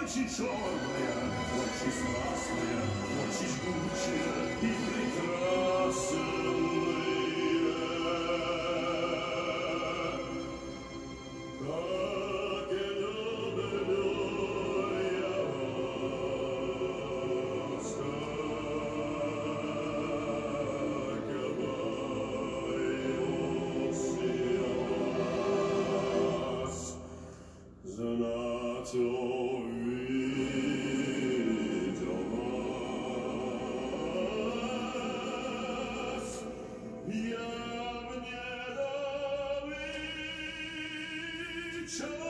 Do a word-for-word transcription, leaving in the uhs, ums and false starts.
Очи черные, очень страстные, очень жгучие и прекрасные. Как я люблю я вас, как я боюсь я вас, знать увидел вас, я в ненавидчивом